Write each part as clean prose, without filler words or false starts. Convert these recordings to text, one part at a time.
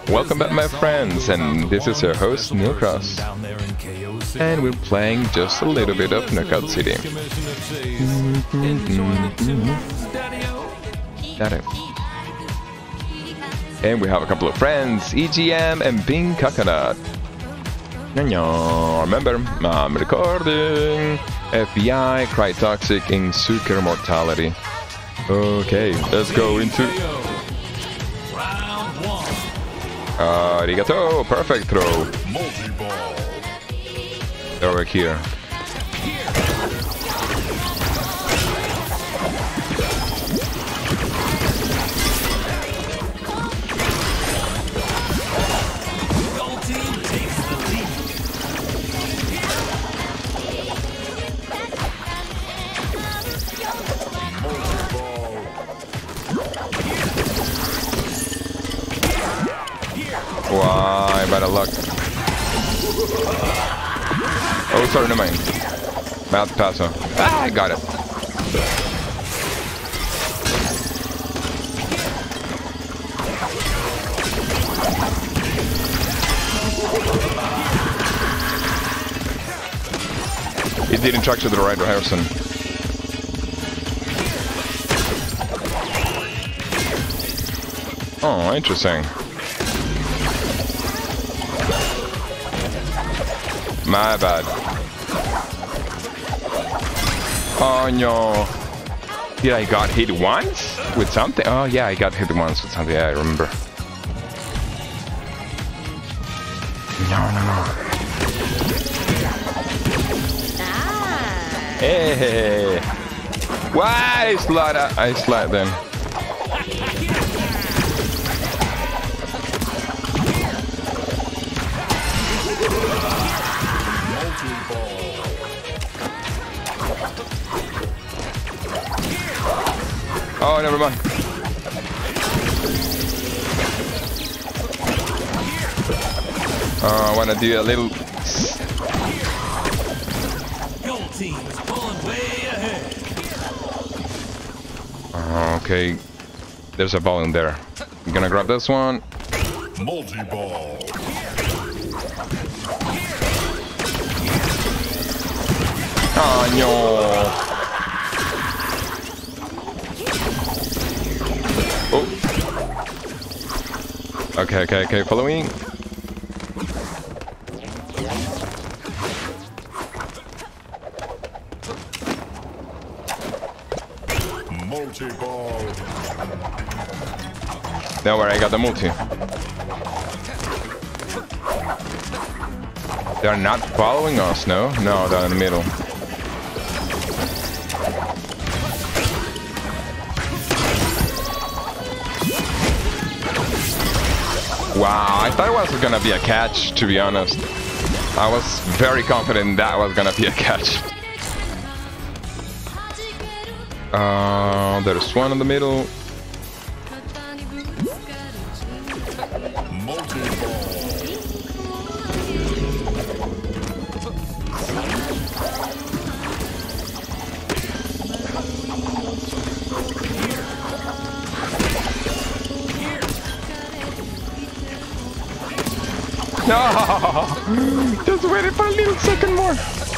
Welcome back, my friends, and this is your host, Neil Cross. And we're playing just a little bit of Knockout City. Got it. And we have a couple of friends, EGM and Bing Coconut. Remember, I'm recording. FBI, Crytoxic, and Zucker Mortality. Okay, let's go into... Arigato, perfect throw. Over here. Why, bad luck. Oh, sorry, never mind. Mouth passo. Ah, I got it. It didn't track to the right, Harrison. Oh, interesting. My bad. Oh no. Did I got hit once with something? Oh yeah, I got hit once with something. Yeah, I remember. No. Hey. Why I slide then? Oh, never mind. I want to do a little... Gold team is pulling way ahead. Okay. There's a ball in there. I'm gonna grab this one. Multi-ball. Oh, no. Oh. Okay, follow me. Multi-ball. Don't worry, I got the multi. They're not following us, no? No, they're in the middle. Wow, I thought it was gonna be a catch, to be honest. I was very confident that was gonna be a catch. There's one in the middle. No! Just waited for a little second more.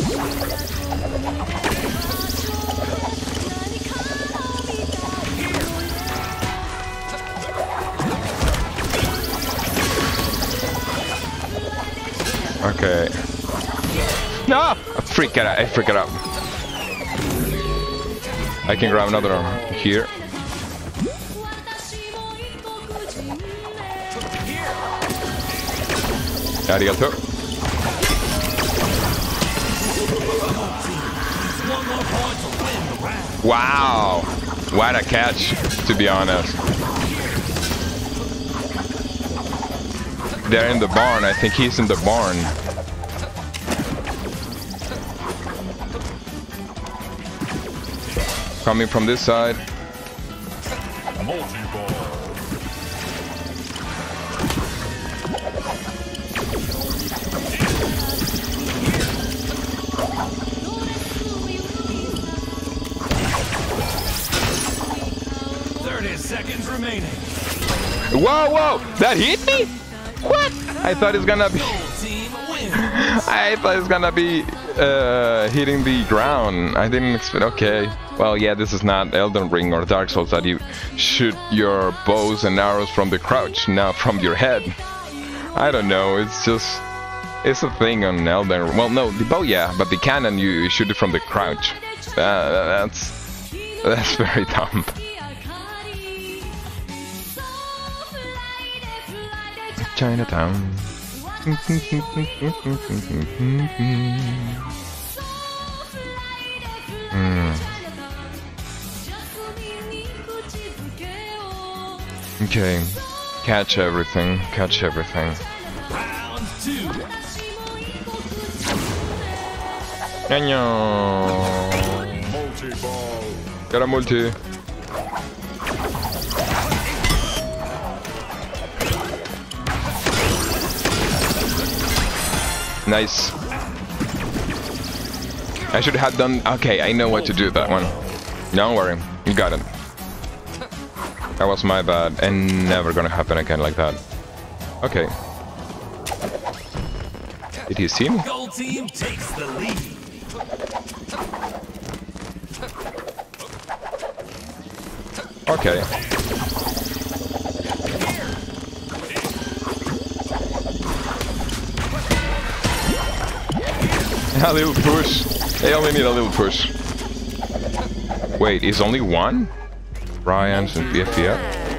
Okay. No! I freak it out. I can grab another one here. Arigato. Wow, what a catch, to be honest. They're in the barn. I think he's in the barn. Coming from this side. Seconds remaining. Whoa, that hit me? What? I thought it's gonna be... I thought it's gonna be hitting the ground. I didn't expect... Okay. Well, yeah, this is not Elden Ring or Dark Souls that you shoot your bows and arrows from the crouch, not from your head. I don't know, it's just... It's a thing on Elden Ring. Well, no, the bow, yeah, but the cannon, you shoot it from the crouch. That's very dumb. Chinatown. Okay, catch everything, catch everything. Round 2. Multi-ball. Got a multi. Nice. I should have done... Okay, I know what to do with that one. Don't worry, you got it. That was my bad, and never gonna happen again like that. Okay. Did he see me? Gold team takes the lead. Okay. A little push. They only need a little push. Wait, is only one? Brian's and BFF.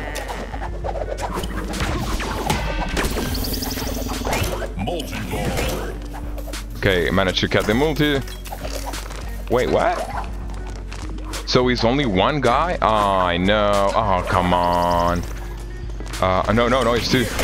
Multi-ball. Okay, managed to cut the multi. Wait, what? So he's only one guy? Oh, I know. Oh, come on. No, it's two.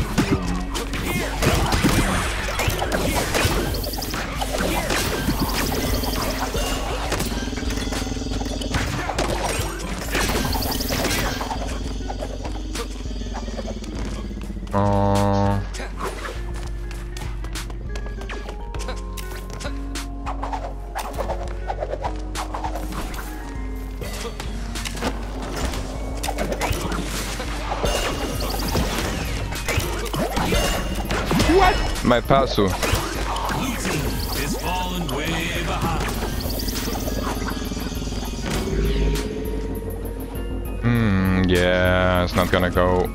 What? My passo. Blue team is falling way behind. Yeah, it's not gonna go.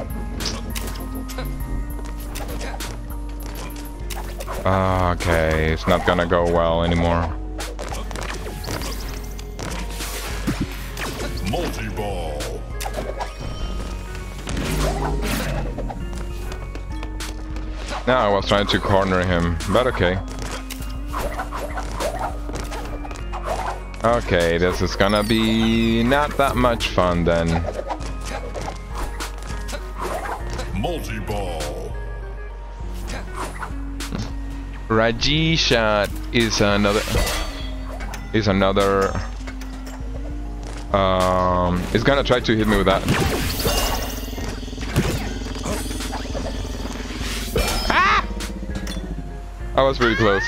Okay, it's not gonna go well anymore. Multi-ball. No, I was trying to corner him, but okay. Okay, this is gonna be not that much fun then. Multi-ball. Rajishat is another. It's gonna try to hit me with that. I was really close.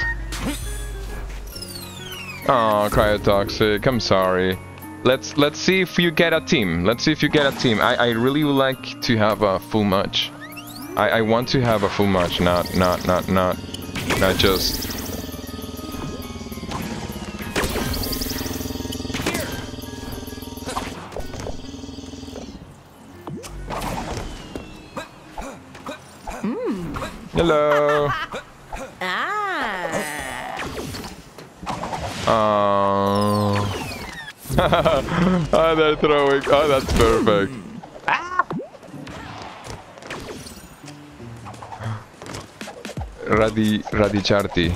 Oh, Cryotoxic, I'm sorry. Let's see if you get a team. Let's see if you get a team. I really would like to have a full match. I want to have a full match, not just. Hello. Oh, they're throwing. Oh, that's perfect. Radicharty.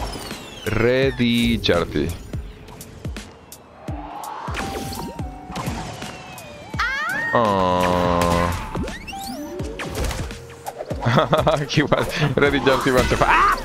Oh. He was Radicharty wants to. Ah!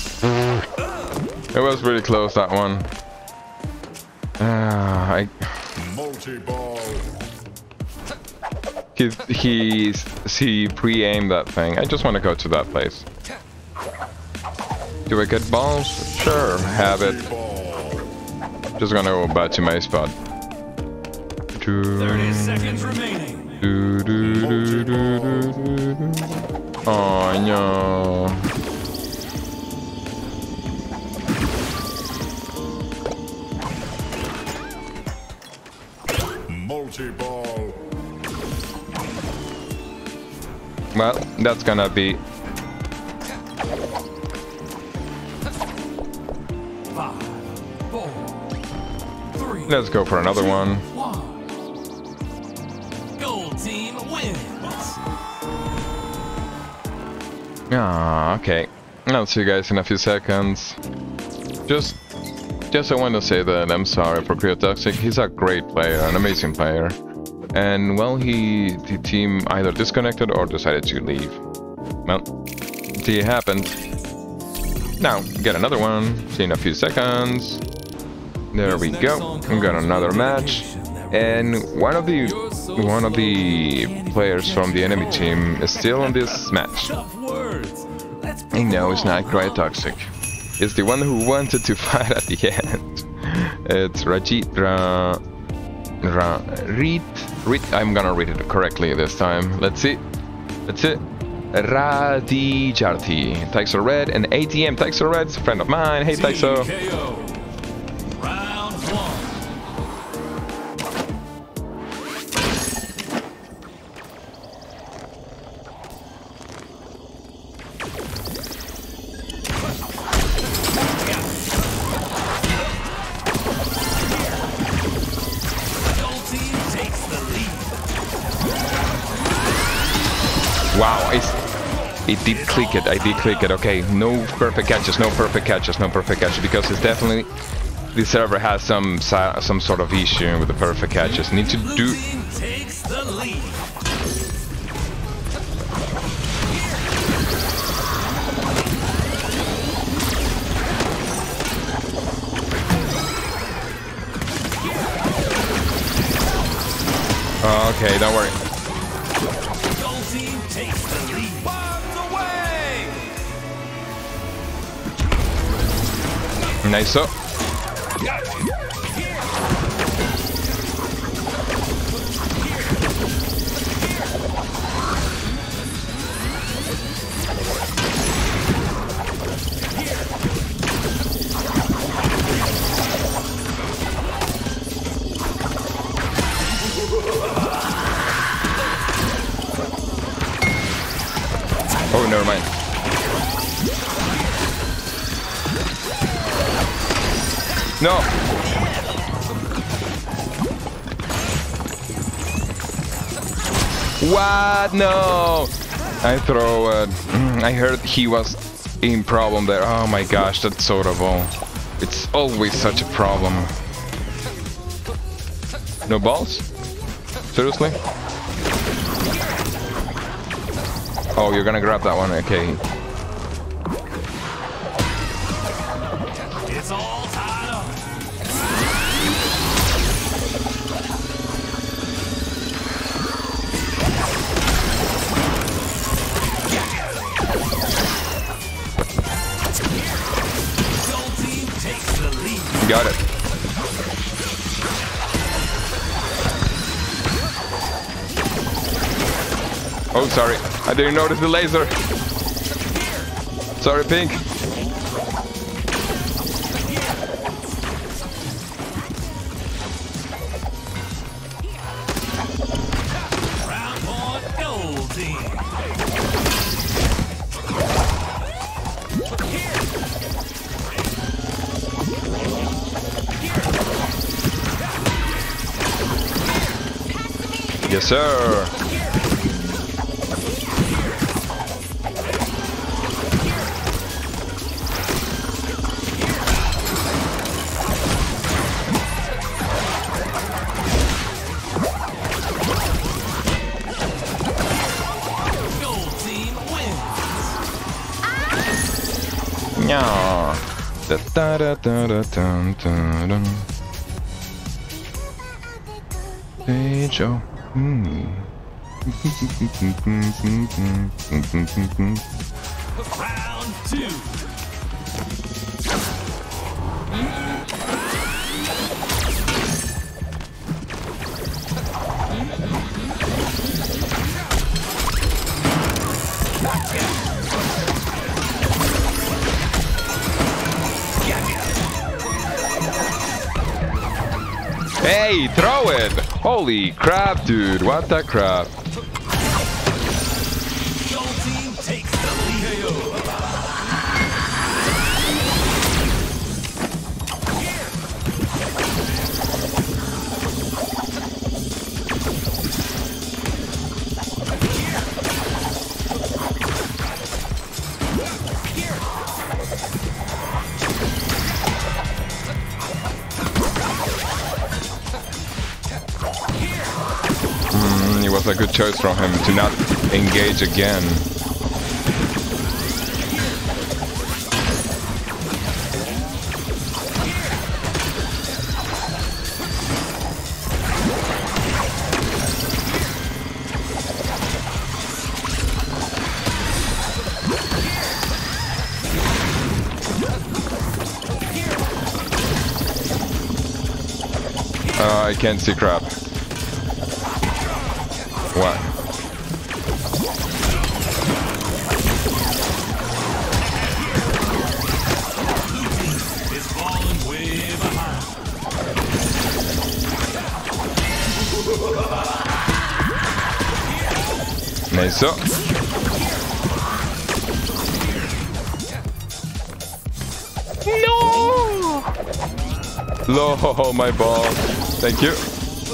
It was really close, that one. Multi-ball. He pre-aimed that thing. I just want to go to that place. Do I get balls? Sure, have it. Just gonna go back to my spot. 30 seconds remaining. Oh no. Multi-ball. Well, that's gonna be 5, 4, 3. let's go for another one. Gold team wins. Ah, okay. I'll see you guys in a few seconds. Just I want to say that I'm sorry for Cryotoxic. He's a great player, an amazing player. And well, the team either disconnected or decided to leave. Well, it happened. Now, get another one. See you in a few seconds. There we go. We got another match. And one of the players from the enemy team is still on this match. I know it's not Cryotoxic. It's the one who wanted to fight at the end. It's I'm gonna read it correctly this time. Let's see. That's it. Radijarti. Tyxo Red and ATM. Tyxo Red's a friend of mine. Hey Tyxo. Round 1. Wow, I did click it. I did click it. Okay, no perfect catches, no perfect catches, no perfect catches, because it's definitely the server has some sort of issue with the perfect catches. Need to do. Takes the lead. Okay, don't worry. Gold team takes the lead. Bombs away. Nice. So. Oh, never mind. No. What? No. I throw it. I heard he was in problem there. Oh my gosh, that's so terrible. It's always such a problem. No balls? Seriously? Oh, you're gonna grab that one, okay. It's all tied up. Gold team takes the lead. Got it. Oh, sorry. I didn't notice the laser. Sorry, Pink. Round 1, gold team. Yes, sir. Gold team wins. Yeah. Da, da, da, da, da, dun, dun, dun. Stage, oh. Round 2. Hey, throw it! Holy crap, dude! What the crap? Gold team takes the lead. It was a good choice from him to not engage again. I can't see crap. What? It's falling way behind. Nice. So. No! Low, my ball. Thank you.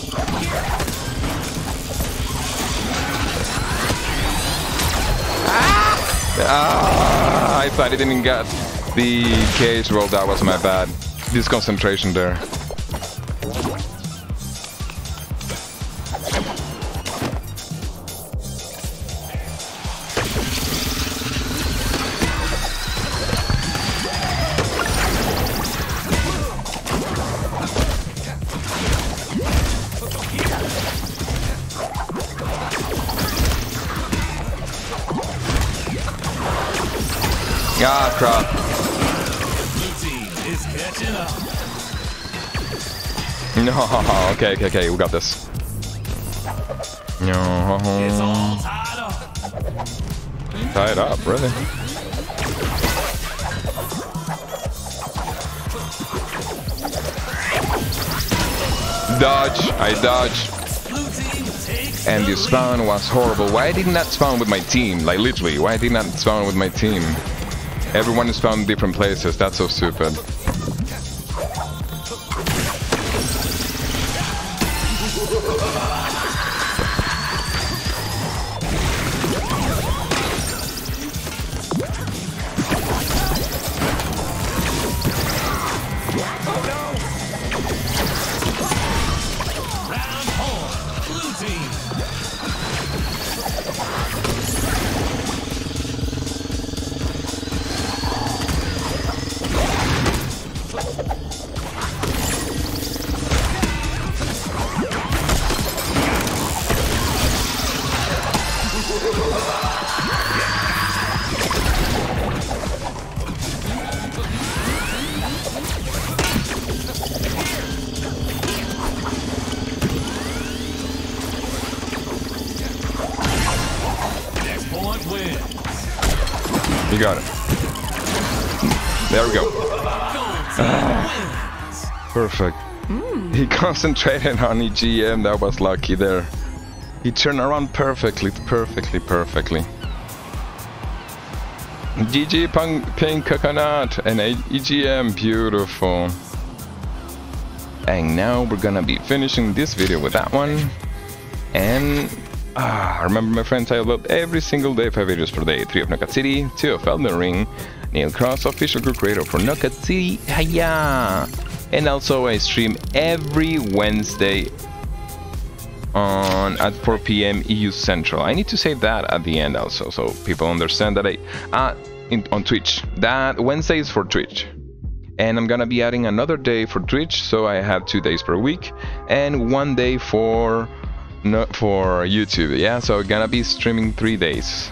I thought I didn't get the cage roll. That was my bad. This concentration there. Ah, crap. Blue team is catching up. No, okay, we got this. No. It's all tied up. Tied up, really? Dodge, I dodge. Blue team takes And the the spawn was horrible. Why didn't that spawn with my team? Like, literally, why didn't that spawn with my team? Everyone is spawned in different places. That's so stupid. round home. Blue team. Next point wins. You got it. There we go. Gold team wins. Perfect. He concentrated on EGM. That was lucky there. He turned around perfectly. GG Pink Coconut and EGM. Beautiful. And now we're gonna be finishing this video with that one. And remember, my friends, I upload every single day 5 videos per day. 3 of Knockout City, 2 of Elden Ring, Neil Cross, official crew creator for Knockout City. Hiya! And also I stream every Wednesday at 4 p.m. EU Central. I need to say that at the end also, so people understand that on Twitch. That Wednesday is for Twitch. and I'm gonna be adding another day for Twitch, so I have 2 days per week and 1 day for YouTube. Yeah, so I'm gonna be streaming 3 days.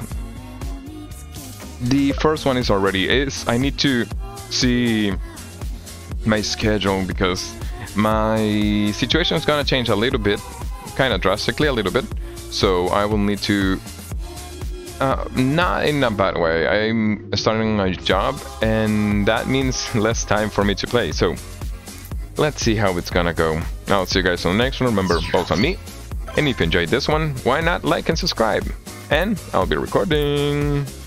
The first one is already I need to see my schedule because my situation is gonna change a little bit, kind of drastically a little bit, so I will need to not in a bad way. I'm starting my job and that means less time for me to play, so let's see how it's gonna go. I'll see you guys on the next one. Remember, vote on me, and if you enjoyed this one, why not like and subscribe, and I'll be recording.